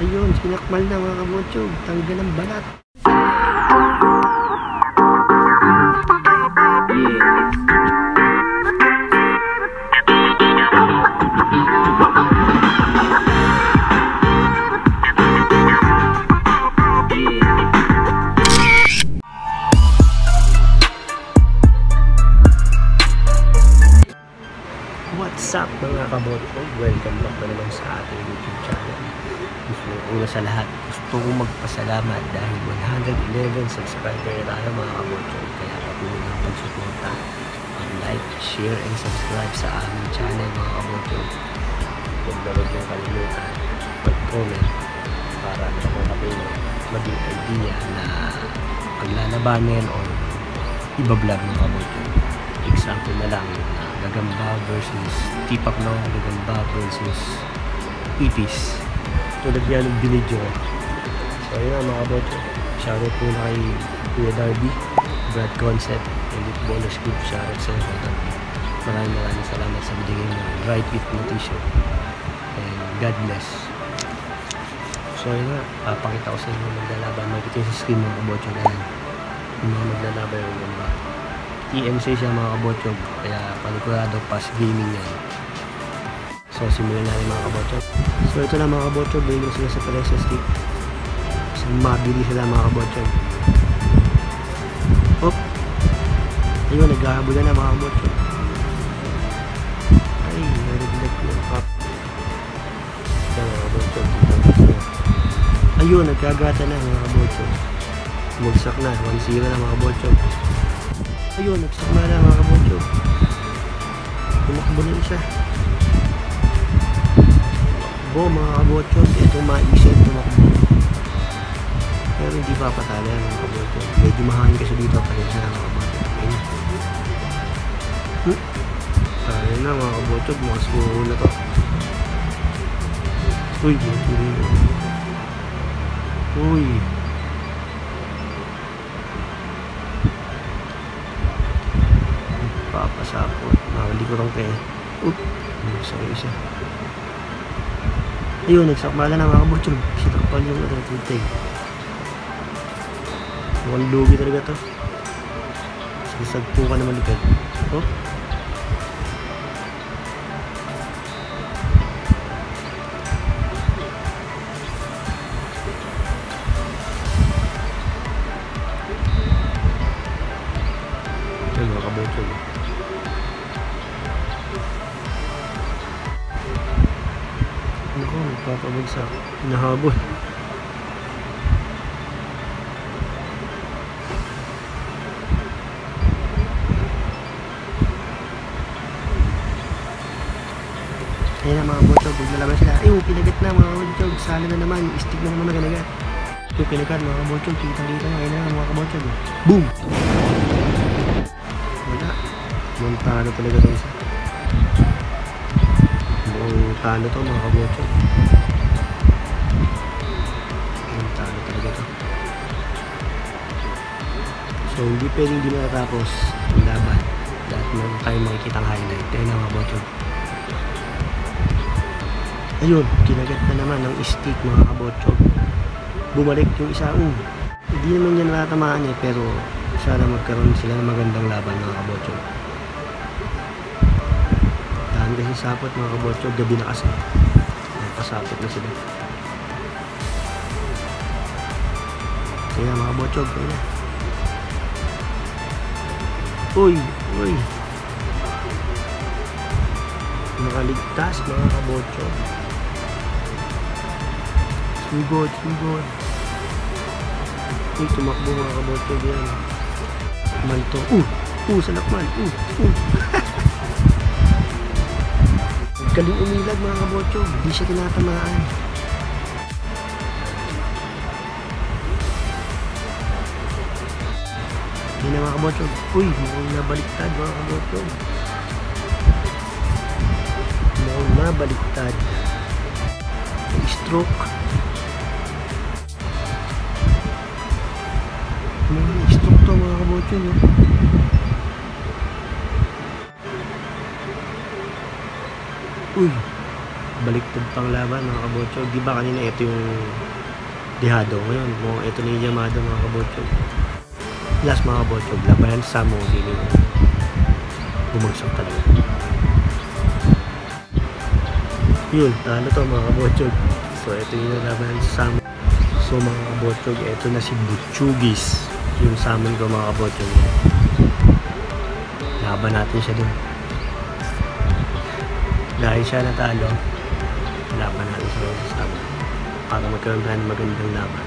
Ayun, sinakmal na mga kabotsog. Tanggal ang balat. What's up mga kabotsog? Welcome back na naman sa ating YouTube channel. Una sa lahat, gusto kong magpasalamat dahil 111 subscriber na tayo mga kabotsog. Kaya patuloy ng pagsuporta, like, share, and subscribe sa aming channel mga kabotsog. Huwag na huwag yung kalimutan mag-comment para naman kami maging idea na paglalabanin o ibablog mga kabotsog. Example na lang, Gagamba versus Tipakno, Gagamba versus Ipis. Tulad yan ng binidyo ko. So ayun na mga kabotsog. Shoutout po na kay Kuya Darby, Brad Concept, Elite Ballers Group. Shoutout sa iyo. Maraming salamat sa binigay mo right fit na t-shirt. And God bless. So ayun na, papakita ko sa inyo maglalaban. Makikita yung sa screen mga kabotsog na yan. Yung mga maglalaban yung Gagamba. TMC siya mga kabotsog, kaya panigurado pass gaming yan. So simulan natin mga kabotsog. So ito na mga kabotsog, bigyan sila sa pressure stick. So mabili sila mga kabotsog. Hop! Ayun, naghahabol na mga kabotsog. Ay, narinig ko yung cup. Ito mga kabotsog. Ayun, nagkagata na mga kabotsog. Bumagsak na, 1-0 na mga kabotsog. Ayun, nagsakma na mga kabotsog. Tumakbo na siya. Tumakbo mga kabotsog. Ito maisip, tumakbo. Pero hindi pa patala yan mga kabotsog. Medyo mahangin kasi dito pa rin siya mga kabotsog. Ayun na mga kabotsog. Mga siguro na to. Uy, uy. Papasapot, makakali ko lang kayo. Isa. Ayun, nagsakmala na mga kabotsog. Sitakpan yung tutay. Mukhang lugi talaga to. Sasagpo ka naman likad. Oh. Ayun mga kabotsog. Ako, nagpapabagsak. Hinahabol. Ayan na mga kabotsog, naglalaban sila. Ayun, pinagat na mga kabotsog. Sala na naman, stick na naman naganagat. Ito, pinagat mga kabotsog. Kitang-kita na. Ayan na mga kabotsog. Boom! Wala. Montano talaga ito isa. Montano to mga kabotsog. Montano talaga to. So hindi pwedeng di natapos ang laban. Dahil meron tayong makikita ang highlight. Ayun na mga kabotsog. Ayun, kinagat na naman ng stick mga kabotsog. Bumalik yung isa. Hindi naman yan natatamaan eh, pero sana magkaroon sila ng magandang laban mga kabotsog. Dahil kasi sapot mga kabotsog, gabi na kasi. Pasapot na sila. Kaya mga kabotsog, kaya na. Uy! Nakaligtas mga kabotsog. Sugod. Uy, tumakbo mga kabotsog yan. Malto. Salakman. Galing umilag mga kabotsog. Hindi siya tinatamaan. Hindi na mga kabotsog. Uy, mukhang nabaliktad mga kabotsog. Mukhang nabaliktad. May stroke. May stroke to mga kabotsog. Uy, baliktad pang laban mga kabotsyog. Di ba kanina ito yung Dihado, ngayon ito na yung Yamado mga kabotsyog. Last mga kabotsyog, labanan sa Samo, hindi bumagsak talaga. Yun, talo to mga kabotsyog. So ito yung labanan sa Samo. So mga kabotsyog, ito na si Butchugis, yung salmon ko mga kabotsyog. Laban natin siya dun. Dahil siya natalo, laban natin siya sa salmon para magkaroon tayo ng magandang laban.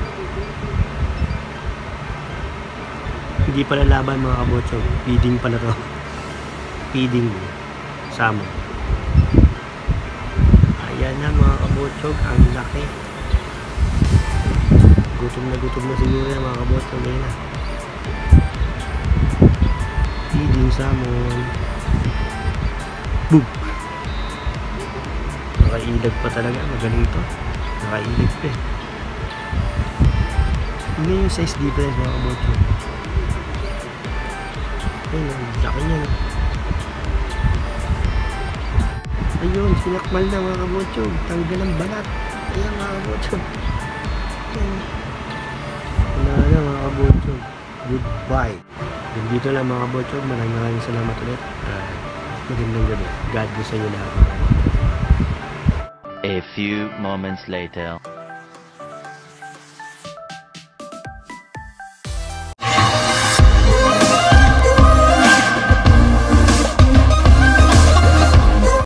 Hindi pala laban mga kabotsyog, feeding pala to. Feeding salmon. Ayan na mga kabotsyog, ang laki. Gutom na siguro yan mga kabotsyog. Ayan na. Feeding salmon. Boom! Nakailag pa talaga, magaling ito. Nakailag pa eh. Hindi yung size difference mga kabotsyog. Ayun, laki niya no. Ayun, sinakmal na mga kabotsyog. Tanggal ang balat. Ayan mga kabotsyog. Ayan. Wala na mga kabotsyog. Goodbye. Dito lang mga kabotsyog. Maraming salamat ulit. Magandang gabi. God bless sa inyo lahat. A few moments later.